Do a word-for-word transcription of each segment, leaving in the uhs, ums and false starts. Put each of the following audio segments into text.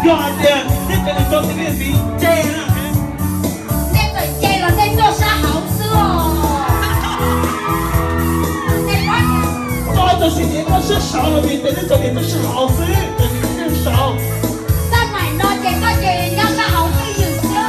做下去，你跟你做这个比这啊？ 那个这了在做啥好事哦？ 做的是点都是少了，比别人做点都是好事，对你更少。 再买那这个这要是好事有效。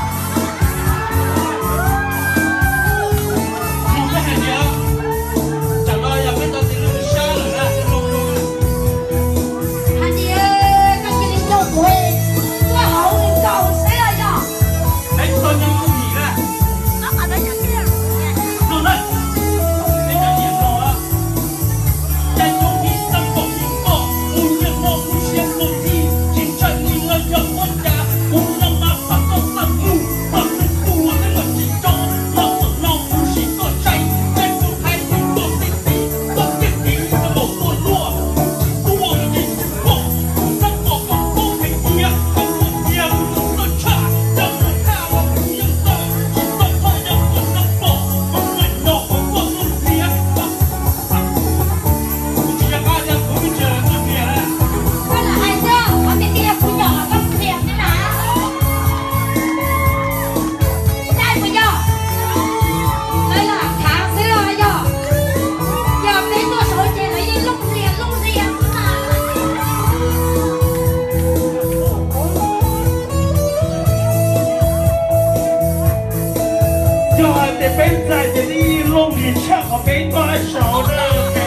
我不喊你，讲到要跟到这路下了啦，路路。 喊你呃，看见你做鬼，做好人搞谁了呀？ 哎，说你有你了， 我把它讲这样。 路来，你讲严重啊？在中地三宝经过，无言我无限落地，青春你了要我家，无让马发到三路，把人不我的乱之中，老子老不是个谁，在不还是做弟弟，做弟弟的某堕落，不我的人是我，让我我不配你啊，让我娘不能差，让我看我不用走，只说他让我能走，我们老我我不你啊，我只要大家不讲这边。 我là ai chứ? Có cái kia của nhỏ có tiền thế nào? Đây của nhỏ. Đây là tháng xưa rồi nhỏ. Giờ cái tôi số tiền lấy đi lúc liền lúc liền mà. Cho thì bên在这里弄你唱好别多少的，OK？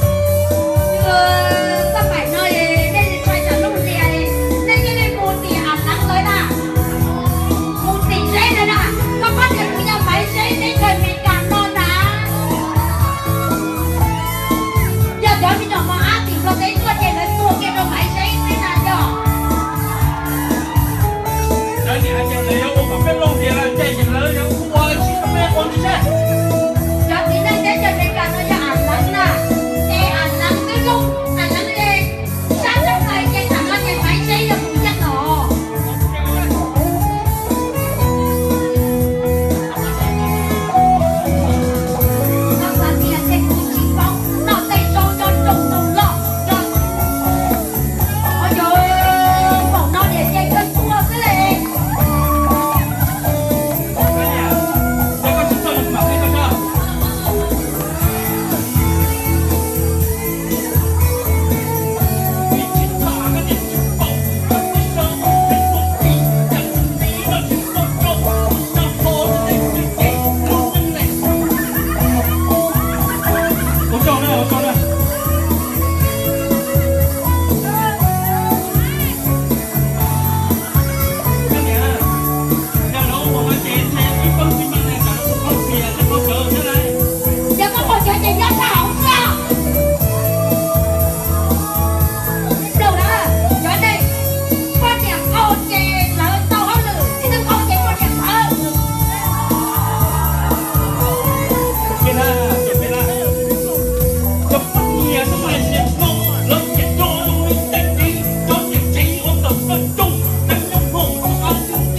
Ờ, sao phải nơi đây thì xoay trở lúc liền. Đây cái này một tỷ ăn nắng tới nè. Một tỷ rễ nữa nè. Có phát hiện của nhà máy rễ để trời mình càng non nè. Giờ cho mình nhỏ mà ăn thì có thấy tôi tiền là tua kia đâu phải rễ thế nào nhở? 那你还讲了要我把别弄点了，再讲了要我去他妈光之前。 Giờ thì đây để trời mình càng nó cho ăn nắng nè. Để ăn nắng cái lúc ăn nắng đi. Sáng sớm này trên thằng nó trên máy rễ là cũng chắc nọ. Nó ra kia trên khu chỉ phong. Nó tay cho cho trùng trùng lọ. Ôi trời ơi, phòng nó để trên cơn cua thế này. 这个是做什么？这个是。 我走了，我走了。今年，要老我们前前一分一分的讲不靠边，这个走起来。 Giờ có một chuyện gì nhớ sao không sao? Đâu đó, chỗ này có tiền câu chè lỡ tao hết lử, thì đừng câu chè có tiền thở. 别啦，别别啦，这半夜是卖钱多，冷眼捉弄你的你，捉眼睛我怎么中？能用我我安静